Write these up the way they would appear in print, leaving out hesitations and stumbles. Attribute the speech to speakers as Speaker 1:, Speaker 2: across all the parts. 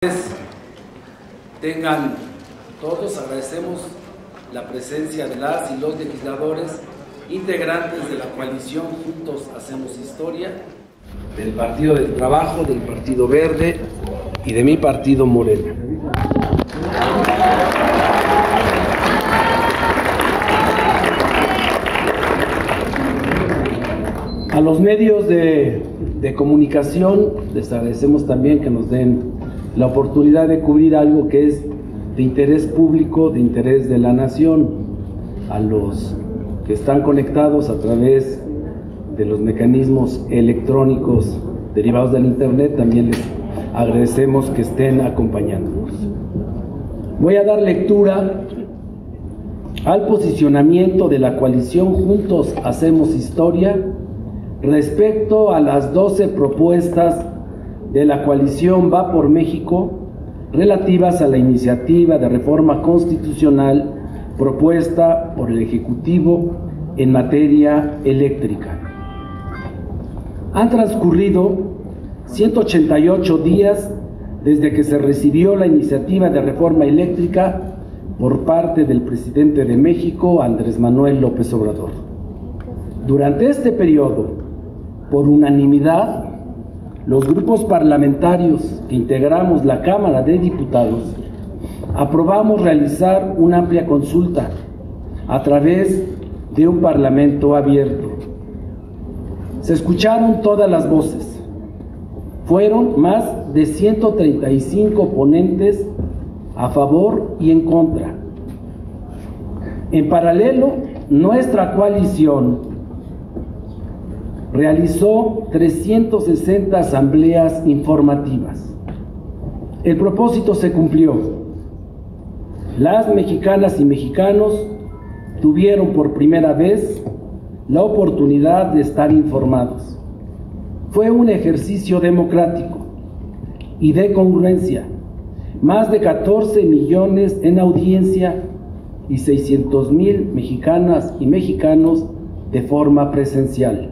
Speaker 1: Tengan todos, agradecemos la presencia de las y los legisladores integrantes de la coalición Juntos Hacemos Historia, del Partido del Trabajo, del Partido Verde y de mi partido Morena. A los medios de comunicación les agradecemos también que nos den la oportunidad de cubrir algo que es de interés público, de interés de la nación. A los que están conectados a través de los mecanismos electrónicos derivados del Internet, también les agradecemos que estén acompañándonos. Voy a dar lectura al posicionamiento de la coalición Juntos Hacemos Historia respecto a las 12 propuestas de la coalición Va por México relativas a la iniciativa de reforma constitucional propuesta por el Ejecutivo en materia eléctrica. Han transcurrido 188 días desde que se recibió la iniciativa de reforma eléctrica por parte del presidente de México, Andrés Manuel López Obrador. Durante este periodo, por unanimidad, los grupos parlamentarios que integramos la Cámara de Diputados aprobamos realizar una amplia consulta a través de un parlamento abierto. Se escucharon todas las voces. Fueron más de 135 ponentes a favor y en contra. En paralelo, nuestra coalición realizó 360 asambleas informativas. El propósito se cumplió. Las mexicanas y mexicanos tuvieron por primera vez la oportunidad de estar informados. Fue un ejercicio democrático y de congruencia. Más de 14 millones en audiencia y 600,000 mexicanas y mexicanos de forma presencial.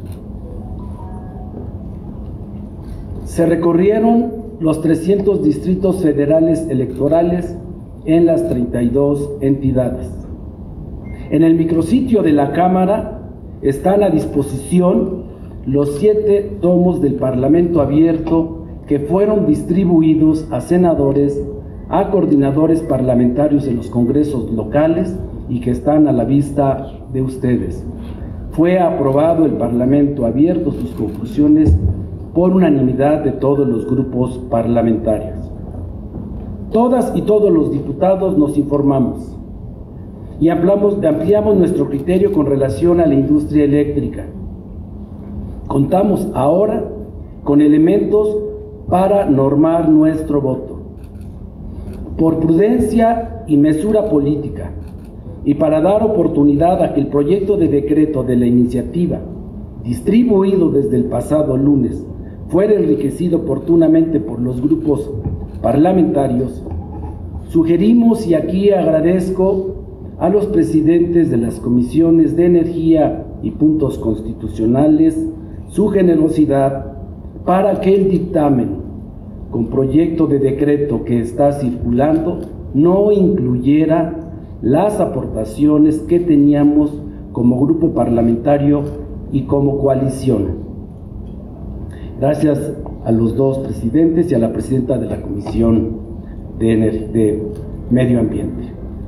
Speaker 1: Se recorrieron los 300 distritos federales electorales en las 32 entidades. En el micrositio de la Cámara están a disposición los 7 tomos del Parlamento abierto que fueron distribuidos a senadores, a coordinadores parlamentarios en los congresos locales y que están a la vista de ustedes. Fue aprobado el Parlamento abierto, sus conclusiones, por unanimidad de todos los grupos parlamentarios. Todas y todos los diputados nos informamos y ampliamos nuestro criterio con relación a la industria eléctrica. Contamos ahora con elementos para normar nuestro voto. Por prudencia y mesura política, y para dar oportunidad a que el proyecto de decreto de la iniciativa, distribuido desde el pasado lunes, fuera enriquecido oportunamente por los grupos parlamentarios, sugerimos, y aquí agradezco a los presidentes de las comisiones de Energía y Puntos Constitucionales su generosidad para que el dictamen con proyecto de decreto que está circulando no incluyera las aportaciones que teníamos como grupo parlamentario y como coalición. Gracias a los dos presidentes y a la presidenta de la Comisión de Medio Ambiente.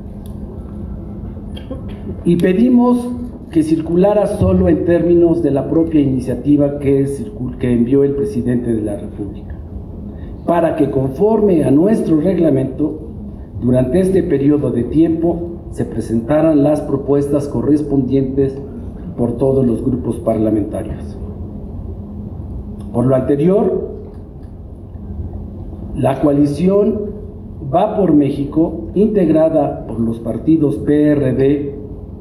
Speaker 1: Y pedimos que circulara solo en términos de la propia iniciativa que envió el presidente de la República, para que conforme a nuestro reglamento, durante este periodo de tiempo, se presentaran las propuestas correspondientes por todos los grupos parlamentarios. Por lo anterior, la coalición Va por México, integrada por los partidos PRD,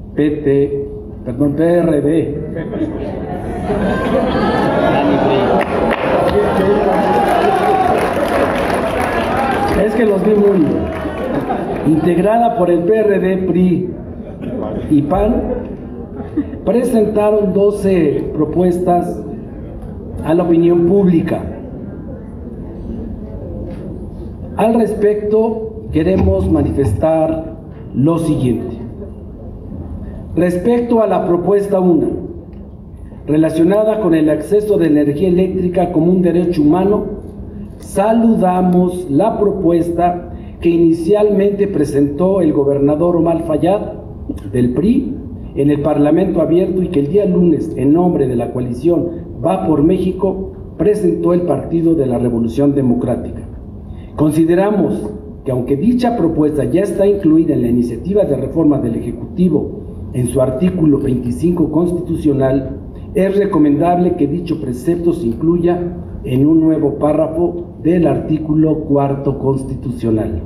Speaker 1: es que los vi muy, integrada por el PRD, PRI y PAN, presentaron 12 propuestas a la opinión pública. Al respecto, queremos manifestar lo siguiente. Respecto a la propuesta 1, relacionada con el acceso de energía eléctrica como un derecho humano, saludamos la propuesta que inicialmente presentó el gobernador Omar Fayad del PRI en el Parlamento Abierto y que el día lunes, en nombre de la coalición Va por México, presentó el Partido de la Revolución Democrática. Consideramos que aunque dicha propuesta ya está incluida en la iniciativa de reforma del Ejecutivo en su artículo 25 constitucional, es recomendable que dicho precepto se incluya en un nuevo párrafo del artículo 4 constitucional.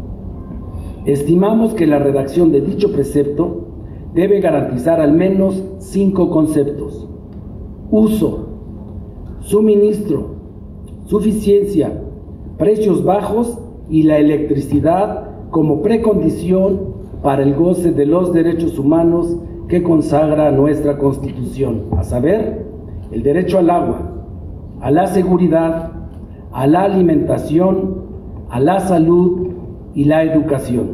Speaker 1: Estimamos que la redacción de dicho precepto debe garantizar al menos 5 conceptos: uso, suministro, suficiencia, precios bajos y la electricidad como precondición para el goce de los derechos humanos que consagra nuestra Constitución, a saber, el derecho al agua, a la seguridad, a la alimentación, a la salud y la educación.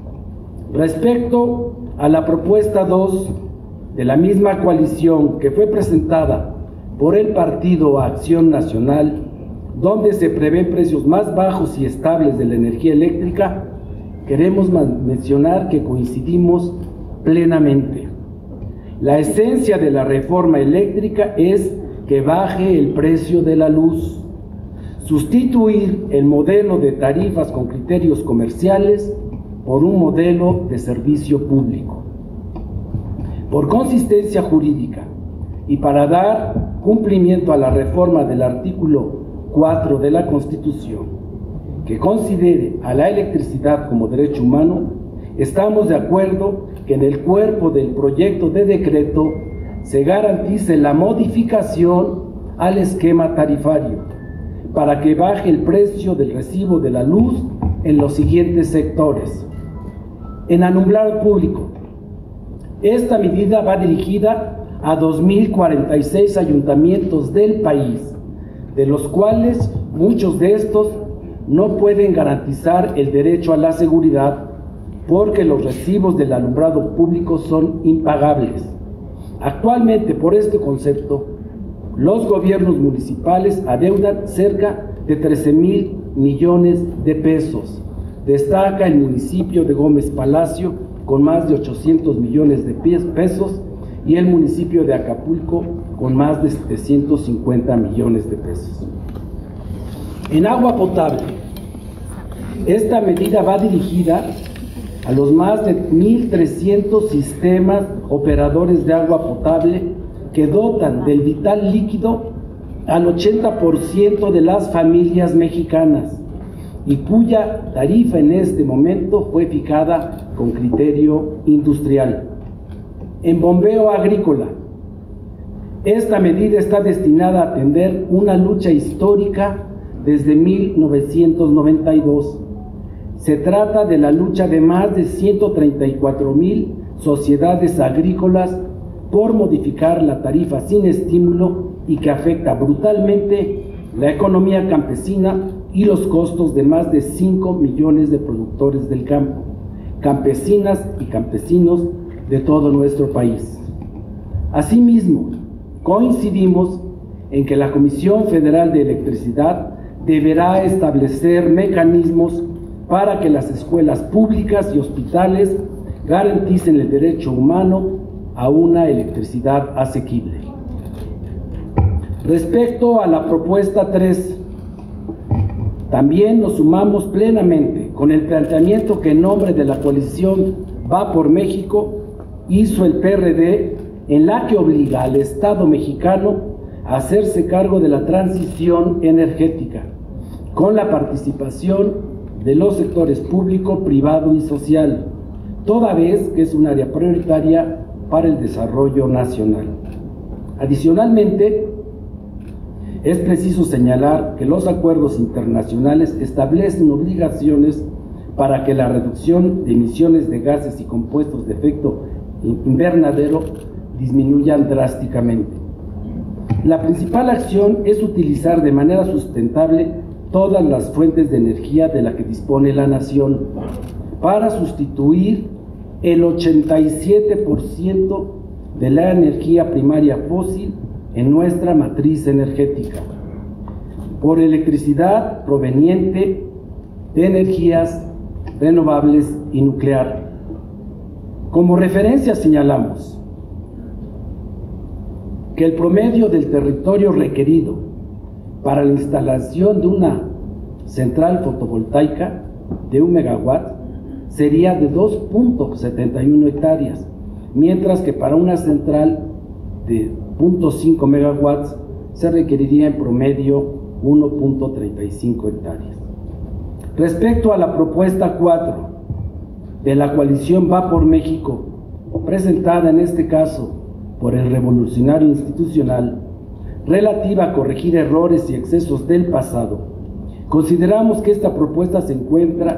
Speaker 1: Respecto a la propuesta 2 de la misma coalición que fue presentada por el Partido Acción Nacional, donde se prevén precios más bajos y estables de la energía eléctrica, queremos mencionar que coincidimos plenamente. La esencia de la reforma eléctrica es que baje el precio de la luz, sustituir el modelo de tarifas con criterios comerciales por un modelo de servicio público. Por consistencia jurídica y para dar cumplimiento a la reforma del artículo 4 de la Constitución, que considere a la electricidad como derecho humano, estamos de acuerdo que en el cuerpo del proyecto de decreto se garantice la modificación al esquema tarifario para que baje el precio del recibo de la luz en los siguientes sectores. En alumbrado público, esta medida va dirigida a 2.046 ayuntamientos del país, de los cuales muchos de estos no pueden garantizar el derecho a la seguridad porque los recibos del alumbrado público son impagables. Actualmente, por este concepto, los gobiernos municipales adeudan cerca de 13,000 millones de pesos. Destaca el municipio de Gómez Palacio con más de 800 millones de pesos y el municipio de Acapulco con más de 750 millones de pesos. En agua potable, esta medida va dirigida a los más de 1.300 sistemas operadores de agua potable que dotan del vital líquido al 80% de las familias mexicanas y cuya tarifa en este momento fue fijada con criterio industrial. En bombeo agrícola, esta medida está destinada a atender una lucha histórica desde 1992. Se trata de la lucha de más de 134,000 sociedades agrícolas por modificar la tarifa sin estímulo y que afecta brutalmente la economía campesina y los costos de más de 5 millones de productores del campo, campesinas y campesinos de todo nuestro país. Asimismo, coincidimos en que la Comisión Federal de Electricidad deberá establecer mecanismos para que las escuelas públicas y hospitales garanticen el derecho humano a una electricidad asequible. Respecto a la propuesta 3, también nos sumamos plenamente con el planteamiento que en nombre de la coalición Va por México hizo el PRD, en la que obliga al Estado mexicano a hacerse cargo de la transición energética, con la participación de los sectores público, privado y social, toda vez que es un área prioritaria para el desarrollo nacional. Adicionalmente, es preciso señalar que los acuerdos internacionales establecen obligaciones para que la reducción de emisiones de gases y compuestos de efecto invernadero disminuyan drásticamente. La principal acción es utilizar de manera sustentable todas las fuentes de energía de la que dispone la nación, para sustituir el 87% de la energía primaria fósil en nuestra matriz energética, por electricidad proveniente de energías renovables y nuclear. Como referencia señalamos que el promedio del territorio requerido para la instalación de una central fotovoltaica de 1 megawatt sería de 2.71 hectáreas, mientras que para una central de 0.5 megawatts se requeriría en promedio 1.35 hectáreas. Respecto a la propuesta 4 de la coalición Va por México, presentada en este caso por el Revolucionario Institucional, relativa a corregir errores y excesos del pasado, consideramos que en esta propuesta se encuentra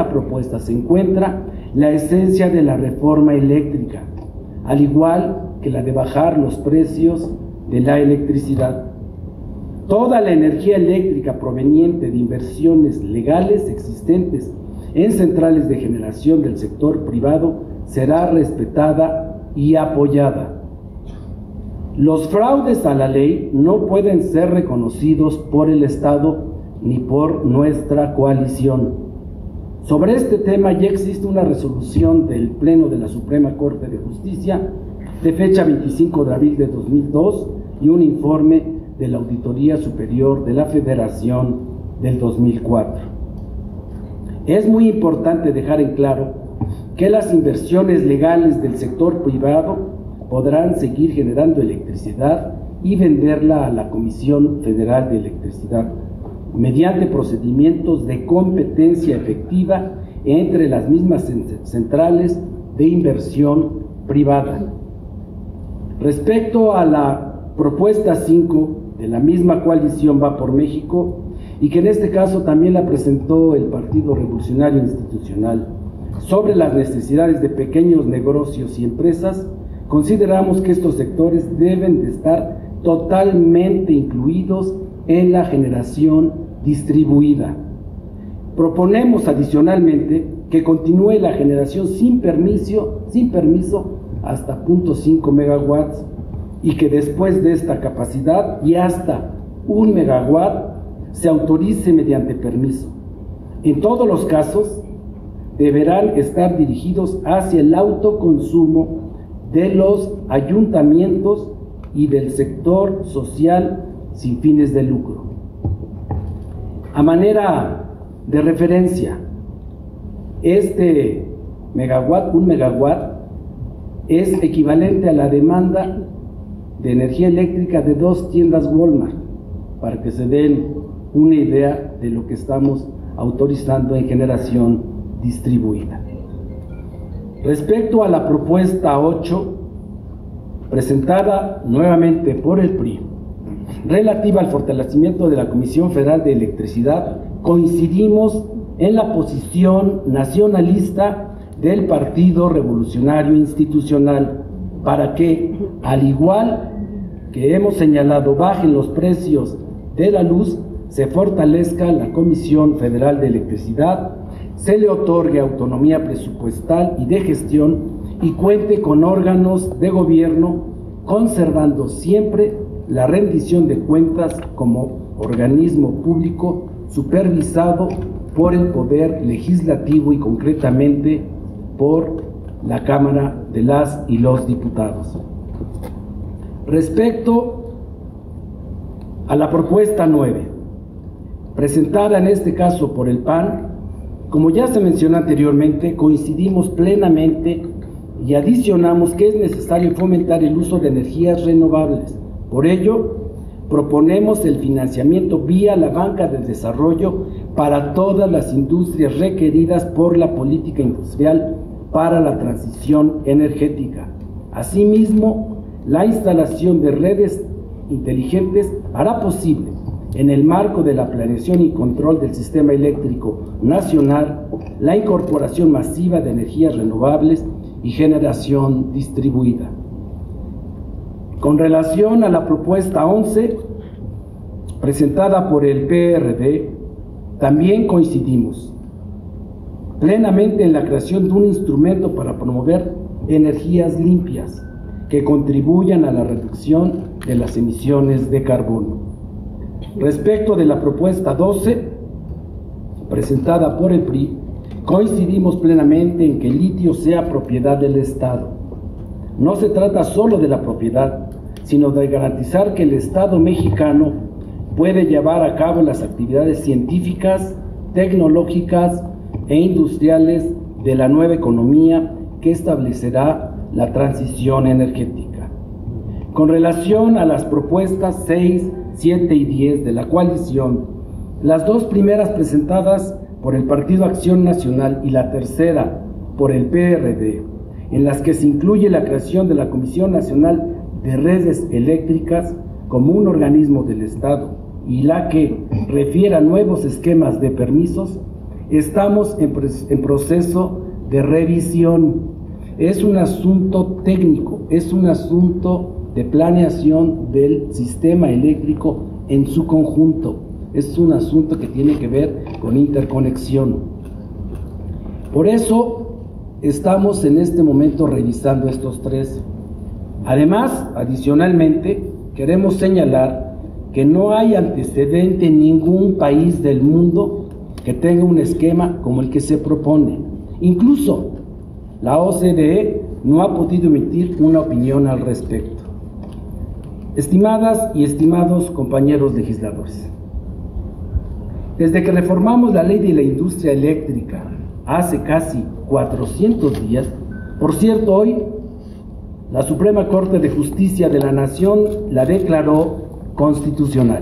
Speaker 1: la esencia de la reforma eléctrica, al igual que la de bajar los precios de la electricidad. Toda la energía eléctrica proveniente de inversiones legales existentes en centrales de generación del sector privado será respetada y apoyada. Los fraudes a la ley no pueden ser reconocidos por el Estado ni por nuestra coalición. Sobre este tema ya existe una resolución del Pleno de la Suprema Corte de Justicia de fecha 25 de abril de 2002 y un informe de la Auditoría Superior de la Federación del 2004. Es muy importante dejar en claro que las inversiones legales del sector privado podrán seguir generando electricidad y venderla a la Comisión Federal de Electricidad mediante procedimientos de competencia efectiva entre las mismas centrales de inversión privada. Respecto a la propuesta 5 de la misma coalición Va por México, y que en este caso también la presentó el Partido Revolucionario Institucional, sobre las necesidades de pequeños negocios y empresas, consideramos que estos sectores deben de estar totalmente incluidos en la generación distribuida. Proponemos adicionalmente que continúe la generación sin permiso hasta 0.5 megawatts y que después de esta capacidad y hasta 1 megawatt se autorice mediante permiso. En todos los casos deberán estar dirigidos hacia el autoconsumo de los ayuntamientos y del sector social sin fines de lucro. A manera de referencia, este megawatt, 1 megawatt, es equivalente a la demanda de energía eléctrica de 2 tiendas Walmart, para que se den una idea de lo que estamos autorizando en generación distribuida. Respecto a la propuesta 8, presentada nuevamente por el PRI, relativa al fortalecimiento de la Comisión Federal de Electricidad, coincidimos en la posición nacionalista del Partido Revolucionario Institucional para que, al igual que hemos señalado, bajen los precios de la luz, se fortalezca la Comisión Federal de Electricidad, se le otorgue autonomía presupuestal y de gestión y cuente con órganos de gobierno, conservando siempre la rendición de cuentas como organismo público supervisado por el Poder Legislativo y concretamente por la Cámara de las y los Diputados. Respecto a la propuesta 9, presentada en este caso por el PAN, como ya se mencionó anteriormente, coincidimos plenamente y adicionamos que es necesario fomentar el uso de energías renovables. Por ello, proponemos el financiamiento vía la banca de desarrollo para todas las industrias requeridas por la política industrial para la transición energética. Asimismo, la instalación de redes inteligentes hará posible, en el marco de la planeación y control del sistema eléctrico nacional, la incorporación masiva de energías renovables y generación distribuida. Con relación a la propuesta 11, presentada por el PRD, También coincidimos plenamente en la creación de un instrumento para promover energías limpias que contribuyan a la reducción de las emisiones de carbono. Respecto de la propuesta 12, presentada por el PRI, coincidimos plenamente en que el litio sea propiedad del Estado. No se trata solo de la propiedad, sino de garantizar que el Estado mexicano puede llevar a cabo las actividades científicas, tecnológicas e industriales de la nueva economía que establecerá la transición energética. Con relación a las propuestas 6, 7 y 10 de la coalición, las dos primeras presentadas por el Partido Acción Nacional y la tercera por el PRD, en las que se incluye la creación de la Comisión Nacional de Redes Eléctricas como un organismo del Estado y la que refiere a nuevos esquemas de permisos, estamos en proceso de revisión. Es un asunto técnico, es un asunto de planeación del sistema eléctrico en su conjunto. Es un asunto que tiene que ver con interconexión. Por eso estamos en este momento revisando estos tres. Además, adicionalmente, queremos señalar que no hay antecedente en ningún país del mundo que tenga un esquema como el que se propone. Incluso la OCDE no ha podido emitir una opinión al respecto. Estimadas y estimados compañeros legisladores, desde que reformamos la ley de la industria eléctrica hace casi 400 días, por cierto, hoy la Suprema Corte de Justicia de la Nación la declaró constitucional.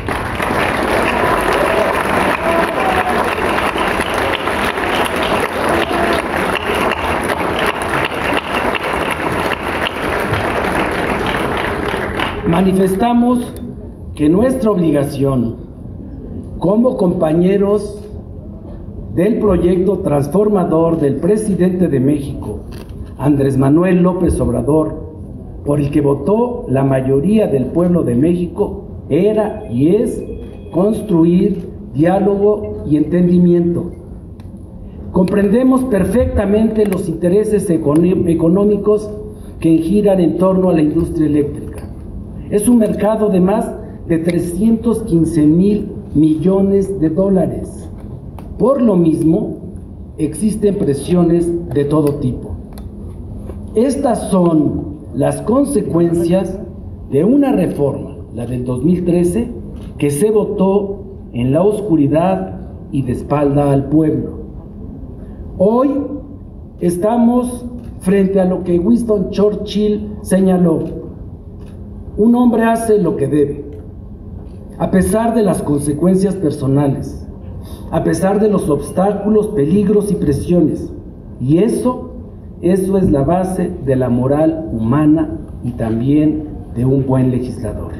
Speaker 1: Manifestamos que nuestra obligación como compañeros del proyecto transformador del presidente de México, Andrés Manuel López Obrador, por el que votó la mayoría del pueblo de México, era y es construir diálogo y entendimiento. Comprendemos perfectamente los intereses económicos que giran en torno a la industria eléctrica. Es un mercado de más de 315,000 millones de dólares. Por lo mismo, existen presiones de todo tipo. Estas son las consecuencias de una reforma, la del 2013, que se votó en la oscuridad y de espalda al pueblo. Hoy estamos frente a lo que Winston Churchill señaló: un hombre hace lo que debe, a pesar de las consecuencias personales, a pesar de los obstáculos, peligros y presiones. Y eso es la base de la moral humana y también de un buen legislador.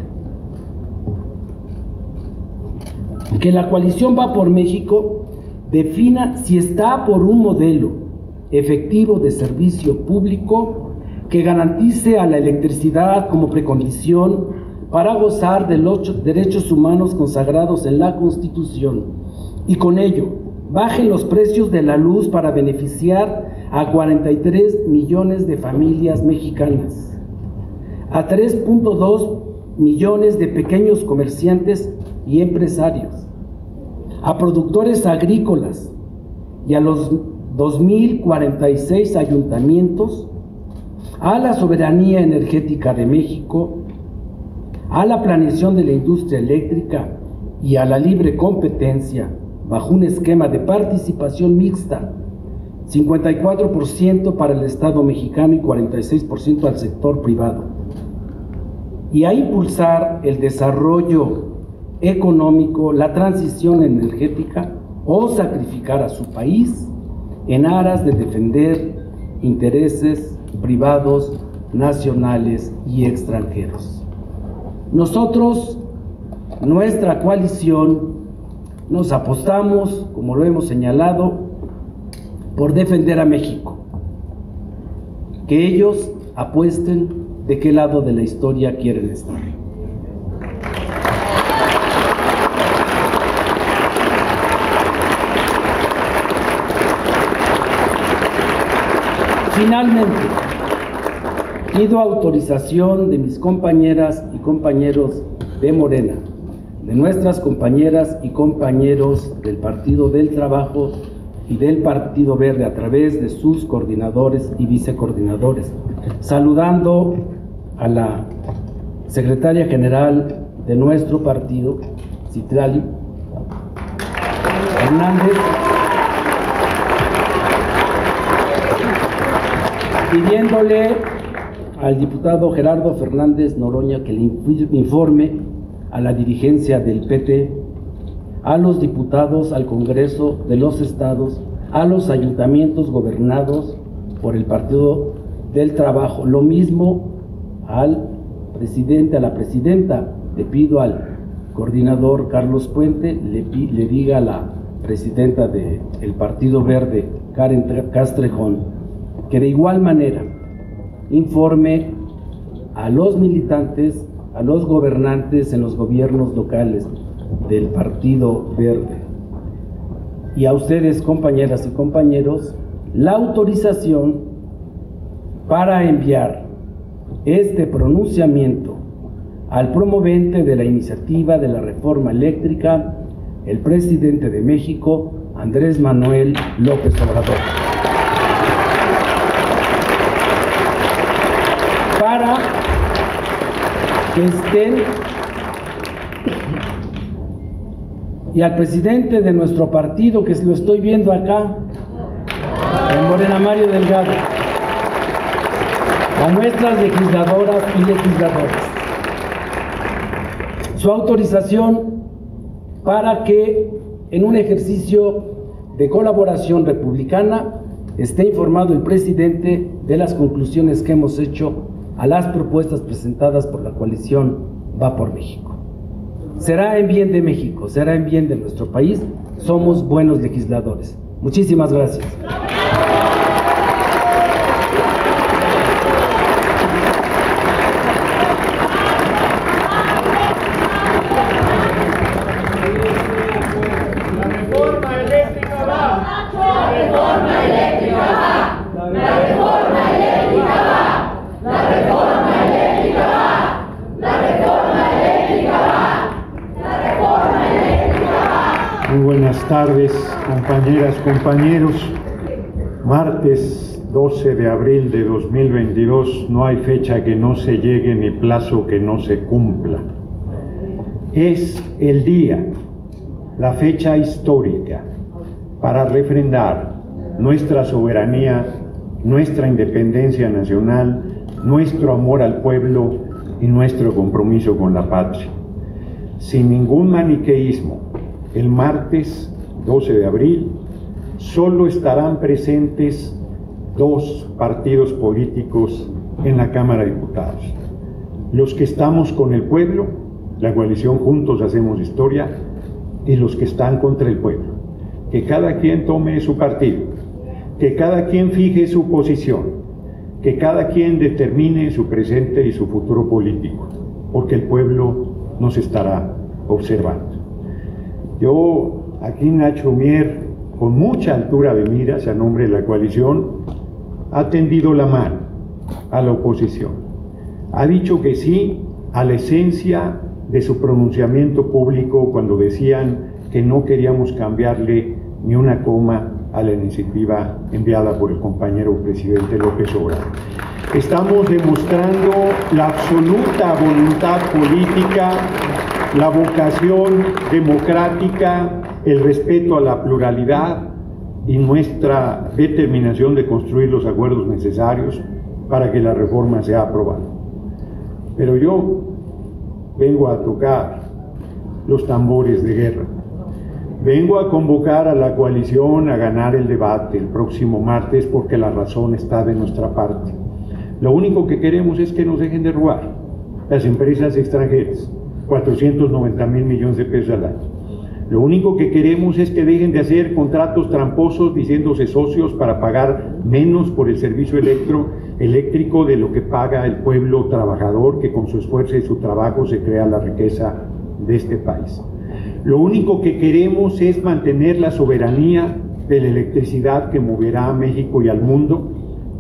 Speaker 1: Que la coalición Va por México defina si está por un modelo efectivo de servicio público que garantice a la electricidad como precondición para gozar de los derechos humanos consagrados en la Constitución, y con ello bajen los precios de la luz para beneficiar a 43 millones de familias mexicanas, a 3.2 millones de pequeños comerciantes y empresarios, a productores agrícolas y a los 2,046 ayuntamientos, a la soberanía energética de México, a la planeación de la industria eléctrica y a la libre competencia bajo un esquema de participación mixta, 54% para el Estado mexicano y 46% al sector privado, y a impulsar el desarrollo económico, la transición energética o sacrificar a su país en aras de defender intereses privados, nacionales y extranjeros. Nosotros, nuestra coalición, nos apostamos, como lo hemos señalado, por defender a México. Que ellos apuesten de qué lado de la historia quieren estar. Finalmente, pido autorización de mis compañeras y compañeros de Morena, de nuestras compañeras y compañeros del Partido del Trabajo y del Partido Verde a través de sus coordinadores y vicecoordinadores, saludando a la secretaria general de nuestro partido, Citlali Hernández, pidiéndole al diputado Gerardo Fernández Noroña que le informe a la dirigencia del PT, a los diputados al Congreso de los Estados, a los ayuntamientos gobernados por el Partido del Trabajo, lo mismo al presidente, a la presidenta. Le pido al coordinador Carlos Puente, le diga a la presidenta del Partido Verde, Karen Castrejón, que de igual manera informe a los militantes, a los gobernantes en los gobiernos locales del Partido Verde y a ustedes, compañeras y compañeros, la autorización para enviar este pronunciamiento al promovente de la iniciativa de la reforma eléctrica, el presidente de México, Andrés Manuel López Obrador, para que estén, y al presidente de nuestro partido, que lo estoy viendo acá, el Morena, Mario Delgado, a nuestras legisladoras y legisladores, su autorización para que en un ejercicio de colaboración republicana esté informado el presidente de las conclusiones que hemos hecho a las propuestas presentadas por la coalición Va por México. Será en bien de México, será en bien de nuestro país. Somos buenos legisladores. Muchísimas gracias.
Speaker 2: Muy buenas tardes, compañeras, compañeros. Martes 12 de abril de 2022, no hay fecha que no se llegue ni plazo que no se cumpla. Es el día, la fecha histórica para refrendar nuestra soberanía, nuestra independencia nacional, nuestro amor al pueblo y nuestro compromiso con la patria. Sin ningún maniqueísmo, el martes 12 de abril solo estarán presentes dos partidos políticos en la Cámara de Diputados: los que estamos con el pueblo, la coalición Juntos Hacemos Historia, y los que están contra el pueblo. Que cada quien tome su partido, que cada quien fije su posición, que cada quien determine su presente y su futuro político, porque el pueblo nos estará observando. Yo, aquí Nacho Mier, con mucha altura de miras a nombre de la coalición, ha tendido la mano a la oposición. Ha dicho que sí a la esencia de su pronunciamiento público cuando decían que no queríamos cambiarle ni una coma a la iniciativa enviada por el compañero presidente López Obrador. Estamos demostrando la absoluta voluntad política, la vocación democrática, el respeto a la pluralidad y nuestra determinación de construir los acuerdos necesarios para que la reforma sea aprobada. Pero yo vengo a tocar los tambores de guerra. Vengo a convocar a la coalición a ganar el debate el próximo martes, porque la razón está de nuestra parte. Lo único que queremos es que nos dejen de robar las empresas extranjeras, 490,000 millones de pesos al año. Lo único que queremos es que dejen de hacer contratos tramposos diciéndose socios para pagar menos por el servicio eléctrico de lo que paga el pueblo trabajador, que con su esfuerzo y su trabajo se crea la riqueza de este país. Lo único que queremos es mantener la soberanía de la electricidad que moverá a México y al mundo,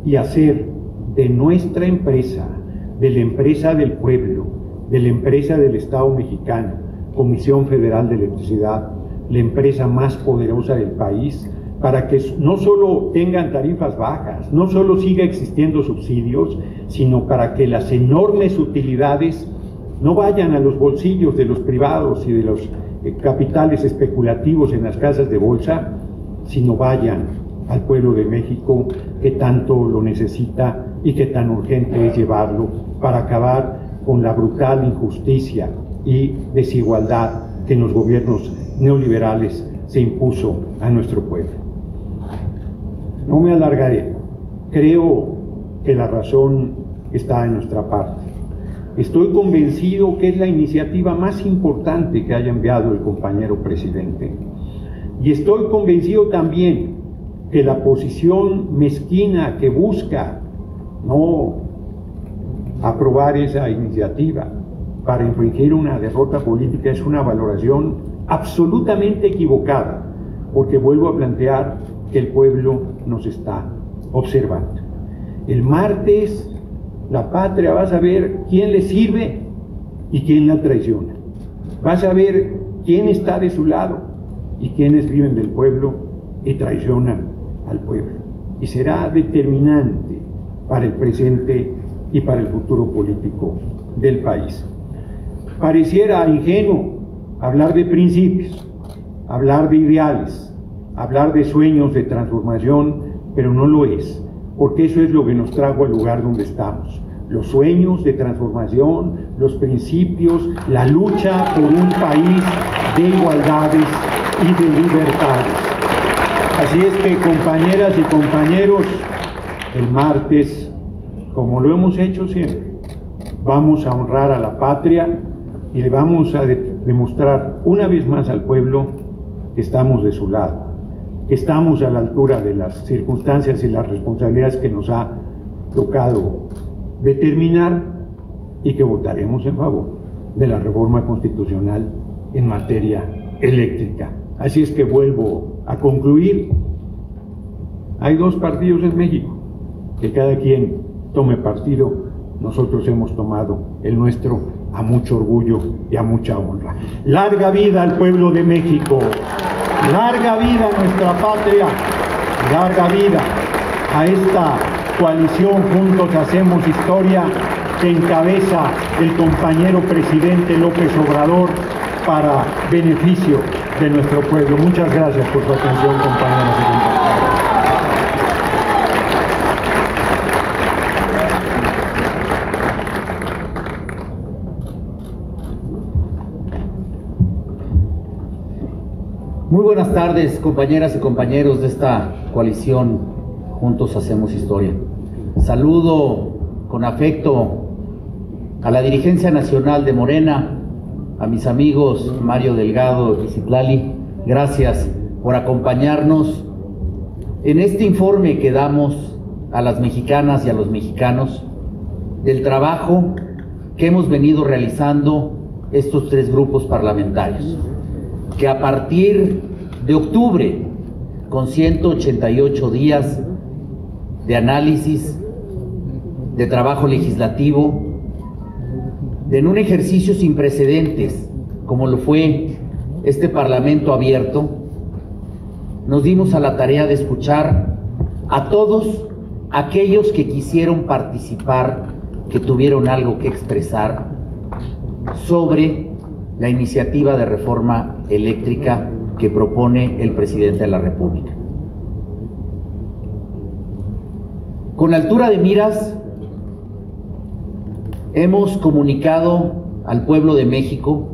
Speaker 2: y hacer de nuestra empresa, de la empresa del pueblo, de la empresa del Estado mexicano, Comisión Federal de Electricidad, la empresa más poderosa del país, para que no solo tengan tarifas bajas, no solo siga existiendo subsidios, sino para que las enormes utilidades no vayan a los bolsillos de los privados y de los capitales especulativos en las casas de bolsa, sino vayan al pueblo de México, que tanto lo necesita y que tan urgente es llevarlo para acabar con la brutal injusticia y desigualdad que en los gobiernos neoliberales se impuso a nuestro pueblo. No me alargaré. Creo que la razón está en nuestra parte. Estoy convencido que es la iniciativa más importante que haya enviado el compañero presidente. Y estoy convencido también que la posición mezquina que busca no aprobar esa iniciativa para infringir una derrota política es una valoración absolutamente equivocada, porque vuelvo a plantear que el pueblo nos está observando. El martes la patria va a saber quién le sirve y quién la traiciona. Va a saber quién está de su lado y quiénes viven del pueblo y traicionan al pueblo. Y será determinante para el presente y para el futuro político del país. Pareciera ingenuo hablar de principios, hablar de ideales, hablar de sueños de transformación, pero no lo es, porque eso es lo que nos trajo al lugar donde estamos. Los sueños de transformación, los principios, la lucha por un país de igualdades y de libertades. Así es que, compañeras y compañeros, el martes, como lo hemos hecho siempre, vamos a honrar a la patria y le vamos a demostrar una vez más al pueblo que estamos de su lado, que estamos a la altura de las circunstancias y las responsabilidades que nos ha tocado determinar y que votaremos en favor de la reforma constitucional en materia eléctrica. Así es que vuelvo a concluir. Hay dos partidos en México, que cada quien tome partido. Nosotros hemos tomado el nuestro a mucho orgullo y a mucha honra. ¡Larga vida al pueblo de México! ¡Larga vida a nuestra patria! ¡Larga vida a esta coalición Juntos Hacemos Historia que encabeza el compañero presidente López Obrador para beneficio de nuestro pueblo! Muchas gracias por su atención, compañeros y compañeras.
Speaker 3: Muy buenas tardes, compañeras y compañeros de esta coalición Juntos Hacemos Historia. Saludo con afecto a la dirigencia nacional de Morena, a mis amigos Mario Delgado y Citlali. Gracias por acompañarnos en este informe que damos a las mexicanas y a los mexicanos del trabajo que hemos venido realizando estos tres grupos parlamentarios, que a partir de octubre, con 188 días de análisis, de trabajo legislativo, en un ejercicio sin precedentes, como lo fue este Parlamento abierto, nos dimos a la tarea de escuchar a todos aquellos que quisieron participar, que tuvieron algo que expresar sobre la iniciativa de reforma eléctrica que propone el presidente de la República. Con altura de miras, hemos comunicado al pueblo de México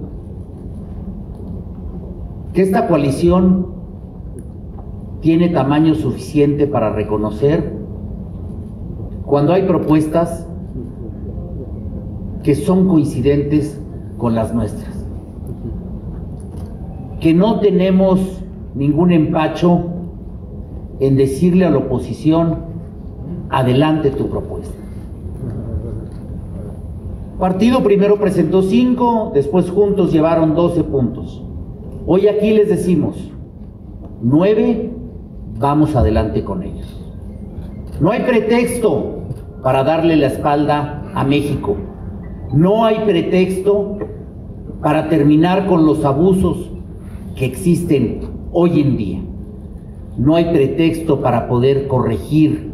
Speaker 3: que esta coalición tiene tamaño suficiente para reconocer cuando hay propuestas que son coincidentes con las nuestras, que no tenemos ningún empacho en decirle a la oposición: adelante tu propuesta. Partido primero presentó 5, después juntos llevaron 12 puntos. Hoy aquí les decimos 9, vamos adelante con ellos. No hay pretexto para darle la espalda a México. No hay pretexto para terminar con los abusos que existen hoy en día. No hay pretexto para poder corregir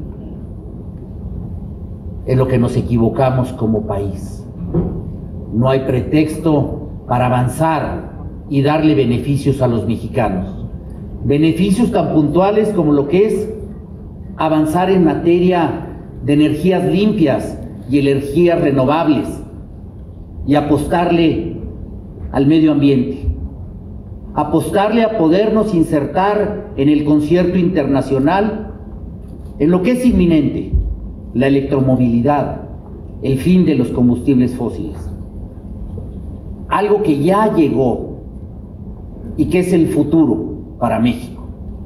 Speaker 3: en lo que nos equivocamos como país. No hay pretexto para avanzar y darle beneficios a los mexicanos. Beneficios tan puntuales como lo que es avanzar en materia de energías limpias y energías renovables y apostarle al medio ambiente, apostarle a podernos insertar en el concierto internacional en lo que es inminente, la electromovilidad, el fin de los combustibles fósiles. Algo que ya llegó y que es el futuro para México.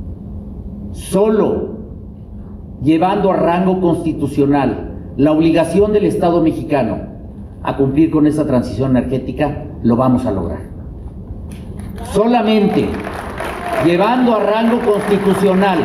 Speaker 3: Solo llevando a rango constitucional la obligación del Estado mexicano a cumplir con esa transición energética, lo vamos a lograr. Solamente llevando a rango constitucional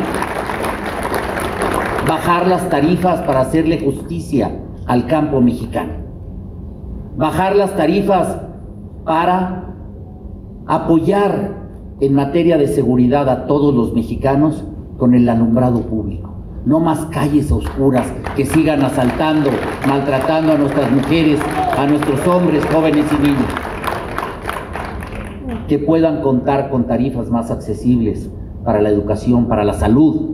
Speaker 3: bajar las tarifas para hacerle justicia al campo mexicano, bajar las tarifas para apoyar en materia de seguridad a todos los mexicanos con el alumbrado público. No más calles oscuras que sigan asaltando, maltratando a nuestras mujeres, a nuestros hombres, jóvenes y niños. Que puedan contar con tarifas más accesibles para la educación, para la salud.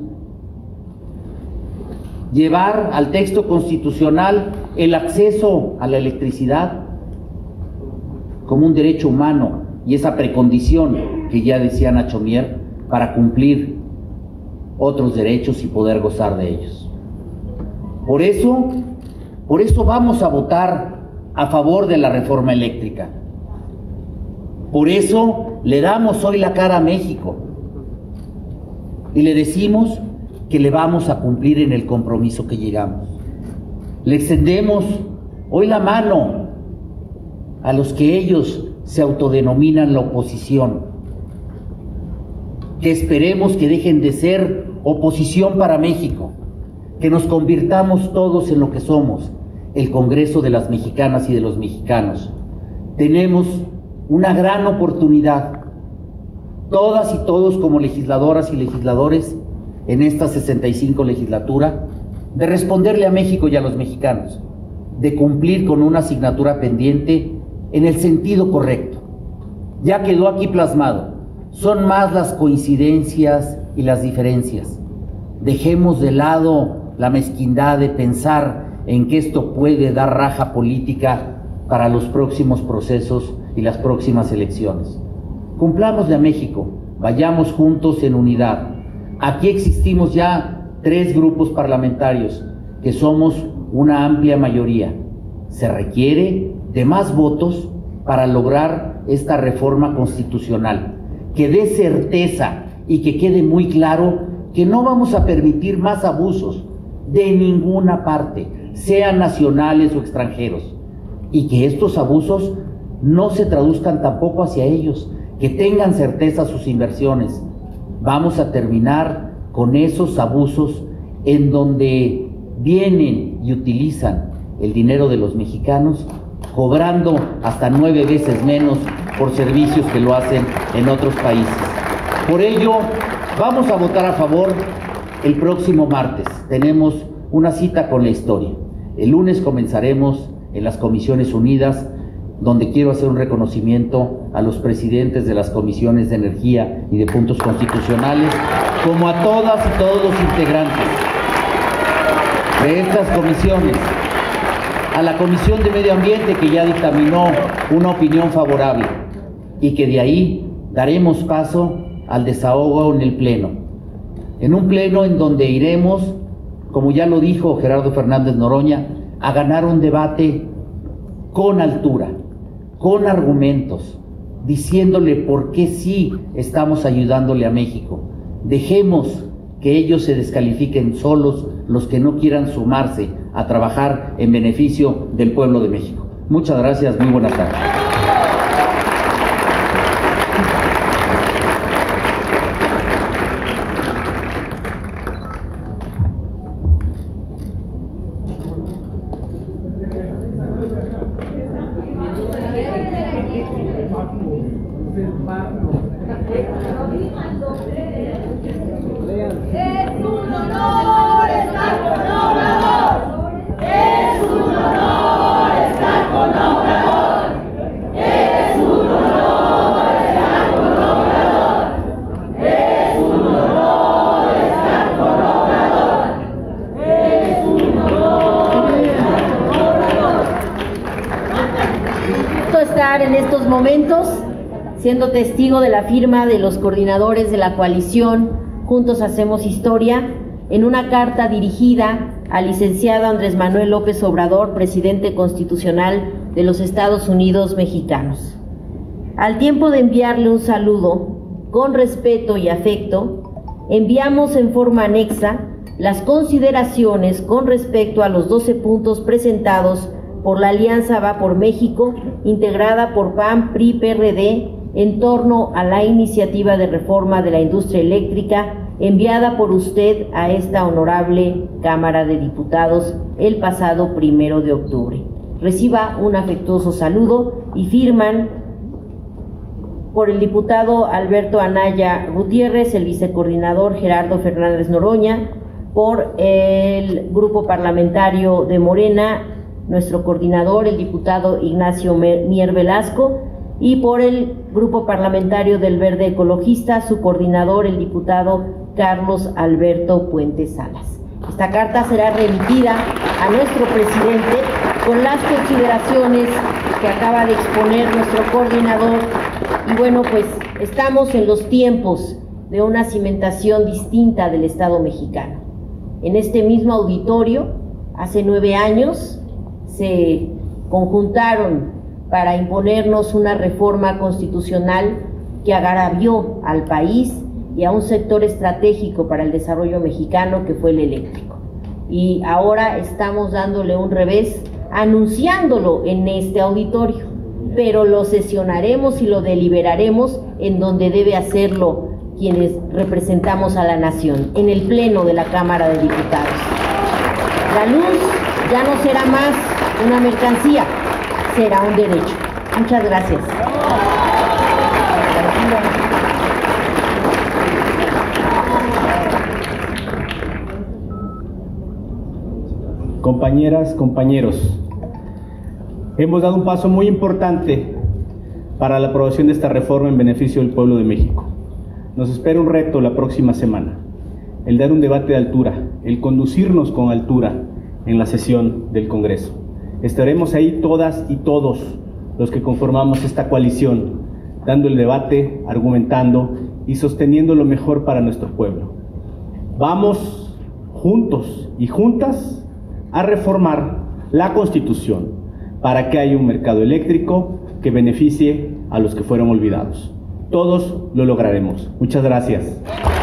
Speaker 3: Llevar al texto constitucional el acceso a la electricidad como un derecho humano y esa precondición que ya decía Nacho Mier para cumplir otros derechos y poder gozar de ellos. Por eso vamos a votar a favor de la reforma eléctrica. Por eso le damos hoy la cara a México y le decimos que le vamos a cumplir en el compromiso que llegamos. Le extendemos hoy la mano a los que ellos se autodenominan la oposición, que esperemos que dejen de ser oposición para México, que nos convirtamos todos en lo que somos, el Congreso de las Mexicanas y de los mexicanos. Tenemos una gran oportunidad, todas y todos como legisladoras y legisladores en esta 65 legislatura, de responderle a México y a los mexicanos, de cumplir con una asignatura pendiente en el sentido correcto. Ya quedó aquí plasmado, son más las coincidencias y las diferencias. Dejemos de lado la mezquindad de pensar en que esto puede dar raja política para los próximos procesos y las próximas elecciones. Cumplámosle a México, vayamos juntos en unidad. Aquí existimos ya 3 grupos parlamentarios que somos una amplia mayoría. Se requiere de más votos para lograr esta reforma constitucional, que dé certeza y que quede muy claro que no vamos a permitir más abusos de ninguna parte, sean nacionales o extranjeros, y que estos abusos no se traduzcan tampoco hacia ellos, que tengan certeza sus inversiones. Vamos a terminar con esos abusos en donde vienen y utilizan el dinero de los mexicanos, cobrando hasta 9 veces menos por servicios que lo hacen en otros países. Por ello, vamos a votar a favor el próximo martes. Tenemos una cita con la historia. El lunes comenzaremos en las Comisiones Unidas, donde quiero hacer un reconocimiento a los presidentes de las comisiones de energía y de puntos constitucionales, como a todas y todos los integrantes de estas comisiones, a la Comisión de Medio Ambiente, que ya dictaminó una opinión favorable, y que de ahí daremos paso al desahogo en el Pleno. En un Pleno en donde iremos, como ya lo dijo Gerardo Fernández Noroña, a ganar un debate con altura, con argumentos, diciéndole por qué sí estamos ayudándole a México. Dejemos que ellos se descalifiquen solos, los que no quieran sumarse a trabajar en beneficio del pueblo de México. Muchas gracias, muy buenas tardes.
Speaker 4: en estos momentos siendo testigo de la firma de los coordinadores de la coalición Juntos Hacemos Historia en una carta dirigida al licenciado Andrés Manuel López Obrador, presidente constitucional de los Estados Unidos mexicanos. Al tiempo de enviarle un saludo con respeto y afecto, enviamos en forma anexa las consideraciones con respecto a los 12 puntos presentados por la Alianza Va por México, integrada por PAN, PRI, PRD, en torno a la iniciativa de reforma de la industria eléctrica enviada por usted a esta honorable Cámara de Diputados el pasado 1 de octubre. Reciba un afectuoso saludo y firman por el diputado Alberto Anaya Gutiérrez, el vicecoordinador Gerardo Fernández Noroña, por el grupo parlamentario de Morena, nuestro coordinador, el diputado Ignacio Mier Velasco, y por el grupo parlamentario del Verde Ecologista, su coordinador, el diputado Carlos Alberto Puente Salas. Esta carta será remitida a nuestro presidente con las consideraciones que acaba de exponer nuestro coordinador. Y bueno, pues estamos en los tiempos de una cimentación distinta del Estado mexicano. En este mismo auditorio, hace 9 años, se conjuntaron para imponernos una reforma constitucional que agravió al país y a un sector estratégico para el desarrollo mexicano, que fue el eléctrico. Y ahora estamos dándole un revés, anunciándolo en este auditorio, pero lo sesionaremos y lo deliberaremos en donde debe hacerlo quienes representamos a la nación, en el Pleno de la Cámara de Diputados. La luz ya no será más una mercancía, será un derecho. Muchas gracias.
Speaker 5: Compañeras, compañeros, hemos dado un paso muy importante para la aprobación de esta reforma en beneficio del pueblo de México. Nos espera un reto la próxima semana, el dar un debate de altura, el conducirnos con altura en la sesión del Congreso. Estaremos ahí todas y todos los que conformamos esta coalición, dando el debate, argumentando y sosteniendo lo mejor para nuestro pueblo. Vamos juntos y juntas a reformar la Constitución para que haya un mercado eléctrico que beneficie a los que fueron olvidados. Todos lo lograremos. Muchas gracias.